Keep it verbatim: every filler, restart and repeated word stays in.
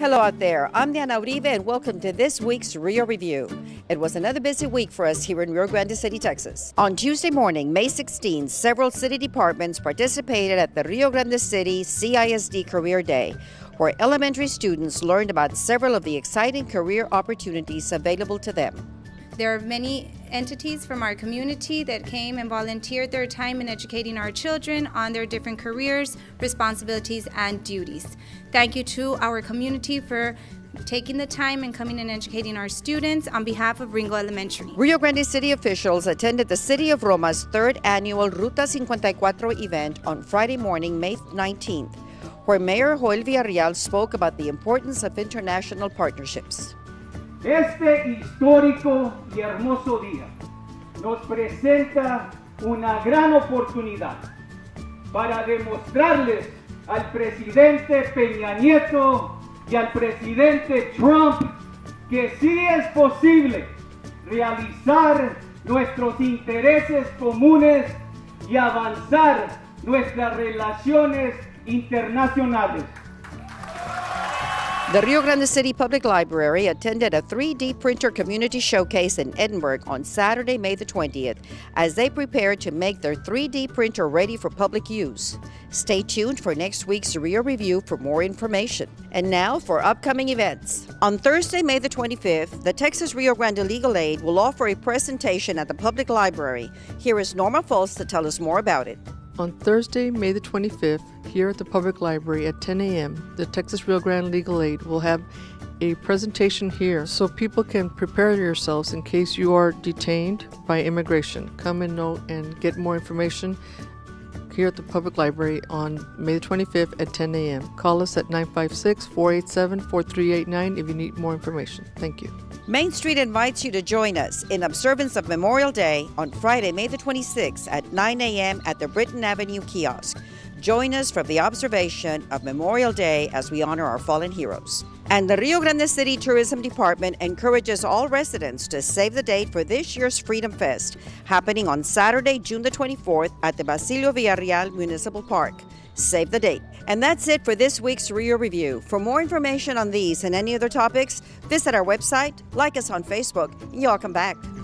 Hello out there, I'm Diana Uribe and welcome to this week's Rio Review. It was another busy week for us here in Rio Grande City, Texas. On Tuesday morning, May sixteenth, several city departments participated at the Rio Grande City C I S D Career Day, where elementary students learned about several of the exciting career opportunities available to them. There are many entities from our community that came and volunteered their time in educating our children on their different careers, responsibilities, and duties. Thank you to our community for taking the time and coming and educating our students on behalf of Ringo Elementary. Rio Grande City officials attended the City of Roma's third annual Ruta cincuenta y cuatro event on Friday morning, May nineteenth, where Mayor Joel Villarreal spoke about the importance of international partnerships. Este histórico y hermoso día nos presenta una gran oportunidad para demostrarles al presidente Peña Nieto y al presidente Trump que sí es posible realizar nuestros intereses comunes y avanzar nuestras relaciones internacionales. The Rio Grande City Public Library attended a three D printer community showcase in Edinburgh on Saturday, May the twentieth, as they prepared to make their three D printer ready for public use. Stay tuned for next week's Rio Review for more information. And now for upcoming events. On Thursday, May the twenty-fifth, the Texas Rio Grande Legal Aid will offer a presentation at the Public Library. Here is Norma Fultz to tell us more about it. On Thursday, May the twenty-fifth, here at the Public Library at ten A M, the Texas Rio Grande Legal Aid will have a presentation here so people can prepare yourselves in case you are detained by immigration. Come and know and get more information here at the Public Library on May the twenty-fifth at ten A M Call us at nine five six, four eight seven, four three eight nine if you need more information. Thank you. Main Street invites you to join us in observance of Memorial Day on Friday, May the twenty-sixth at nine A M at the Britton Avenue kiosk. Join us for the observation of Memorial Day as we honor our fallen heroes. And the Rio Grande City Tourism Department encourages all residents to save the date for this year's Freedom Fest, happening on Saturday, June the twenty-fourth at the Basilio Villarreal Municipal Park. Save the date. And that's it for this week's Rio Review. For more information on these and any other topics, visit our website, like us on Facebook, and y'all come back.